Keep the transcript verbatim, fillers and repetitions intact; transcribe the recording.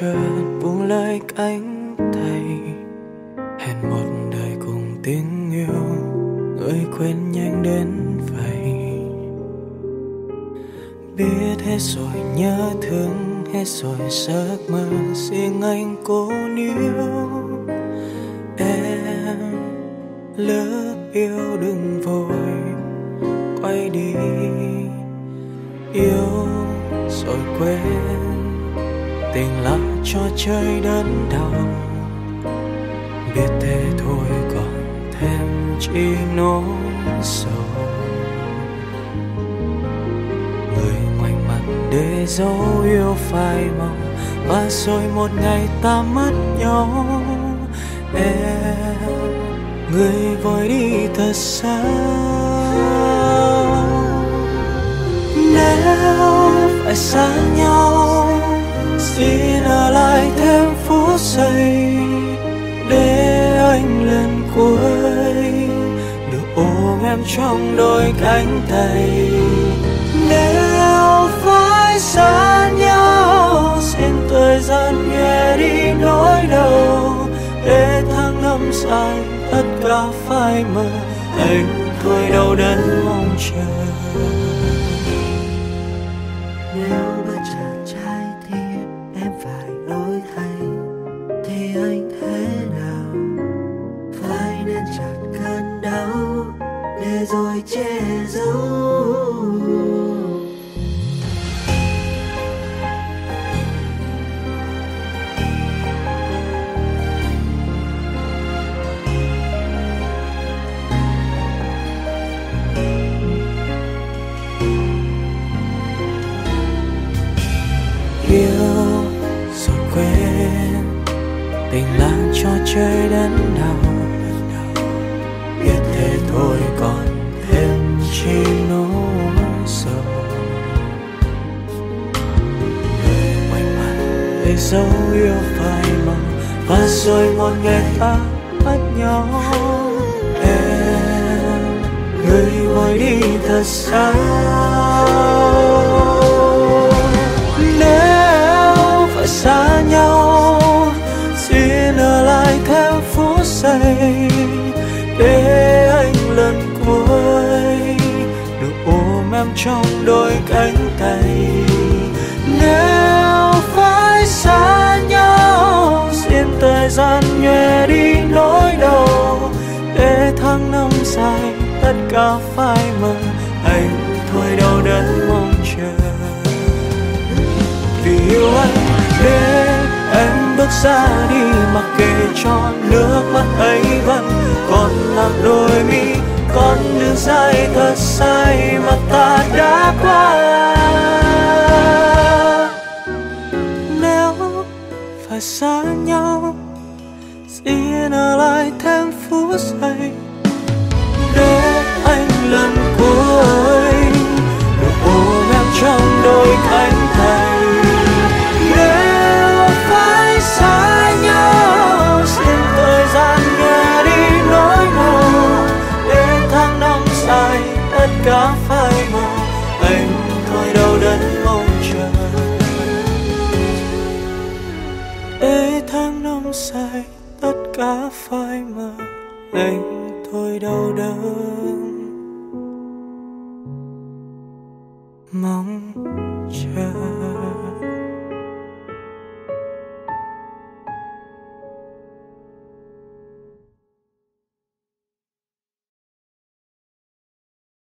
chợt buông lời cánh tay, hẹn một đời cùng tình yêu, người quên nhanh đến vậy. Biết hết rồi nhớ thương, hết rồi giấc mơ riêng anh cố níu. Em lỡ yêu đừng vội quay đi, yêu rồi quên, tình là trò chơi đớn đau. Biết thế thôi còn thêm chi nỗi sầu, người ngoảnh mặt để dấu yêu phai màu, và rồi một ngày ta mất nhau. Em người vội đi thật xa, nếu phải xa nhau xin ở lại thêm phút giây, để anh lần cuối được ôm em trong đôi cánh tay. Nếu phải xa nhau xin thời gian nhẹ đi nỗi đau, để tháng năm dài tất cả phai mờ, anh thôi đau đớn mong chờ. Nếu bất chợt trái tim em phải đổi thay, thì anh thế nào? Phải nên chặt cơn đau để rồi che giấu. Yêu rồi quên, tình là trò chơi đớn đau. Biết thế thôi còn thêm chi nỗi sầu, người ngoảnh mặt để dấu yêu phai màu, và rồi một ngày ta mất nhau. Em người vội đi thật xa, nếu phải xa nhau xin ở lại thêm phút giây, để anh lần cuối được ôm em trong đôi cánh tay. Nếu phải xa nhau xin thời gian nhòe đi nỗi đau, để tháng năm dài tất cả phai mờ, anh thôi đau đớn mong chờ. Vì yêu anh để em bước ra đi, mặc kệ cho nước mắt ấy vẫn còn lạc đôi mi. Con đường dài thật dài mà ta đã qua, nếu phải xa nhau xin ở lại thêm phút giây, để anh lần cuối được ôm em trong đôi cánh tay. Nếu phải xa nhau xin thời gian nhòe đi nỗi đau, để tháng năm dài tất cả phai màu, anh thôi đau đớn mong chờ. Để tháng năm dài tất cả phai mờ, anh thôi đau đớn mong